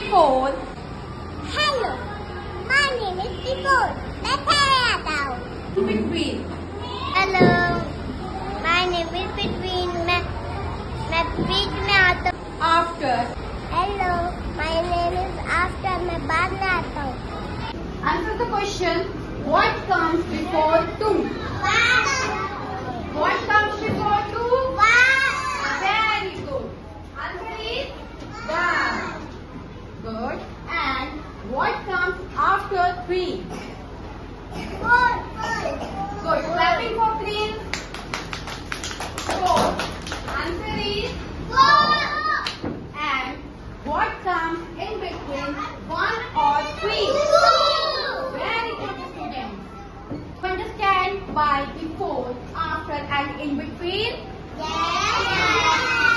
before? Hello, my name is Before. Between. Hello, my name is Between. मैं बीच में आता हूँ. After. Hello, my name is After. मैं बाद में आता हूँ. Answer the question. What comes before two? What comes before two? Very good. Answer is one. Good. And what comes after three? Good. Clapping for Prince. Four. Answer is four. And what comes in between one or three? Very good, students. Understand by before, after, and in between? Yes.